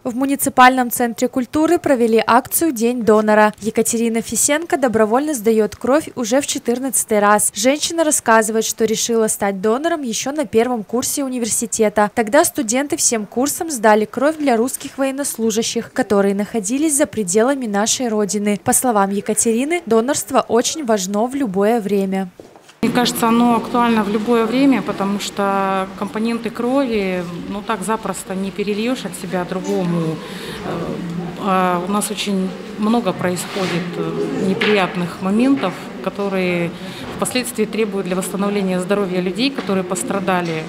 В муниципальном центре культуры провели акцию «День донора». Екатерина Фисенко добровольно сдает кровь уже в 14-й раз. Женщина рассказывает, что решила стать донором еще на первом курсе университета. Тогда студенты всем курсом сдали кровь для русских военнослужащих, которые находились за пределами нашей Родины. По словам Екатерины, донорство очень важно в любое время. Мне кажется, оно актуально в любое время, потому что компоненты крови, так запросто не перельешь от себя другому. У нас очень много происходит неприятных моментов, которые впоследствии требуют для восстановления здоровья людей, которые пострадали,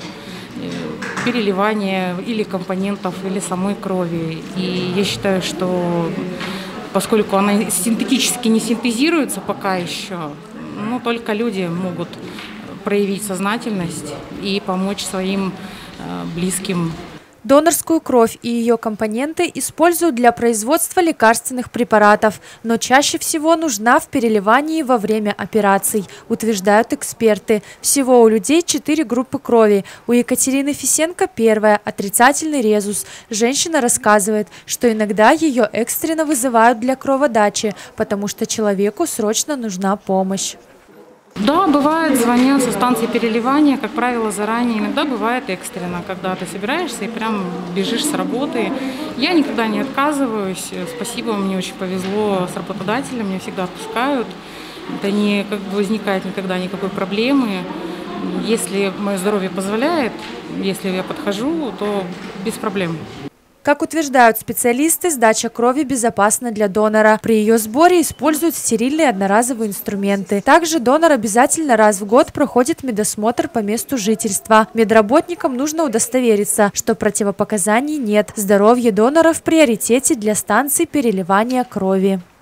переливания или компонентов, или самой крови. И я считаю, что поскольку она синтетически не синтезируется пока еще, только люди могут проявить сознательность и помочь своим близким. Донорскую кровь и ее компоненты используют для производства лекарственных препаратов, но чаще всего нужна в переливании во время операций, утверждают эксперты. Всего у людей 4 группы крови. У Екатерины Фисенко первая – отрицательный резус. Женщина рассказывает, что иногда ее экстренно вызывают для кроводачи, потому что человеку срочно нужна помощь. Да, бывает, звонят со станции переливания, как правило, заранее. Иногда бывает экстренно, когда ты собираешься и прям бежишь с работы. Я никогда не отказываюсь. Спасибо, мне очень повезло с работодателем, меня всегда отпускают. Это не возникает никогда никакой проблемы. Если мое здоровье позволяет, если я подхожу, то без проблем. Как утверждают специалисты, сдача крови безопасна для донора. При ее сборе используют стерильные одноразовые инструменты. Также донор обязательно раз в год проходит медосмотр по месту жительства. Медработникам нужно удостовериться, что противопоказаний нет. Здоровье донора в приоритете для станций переливания крови.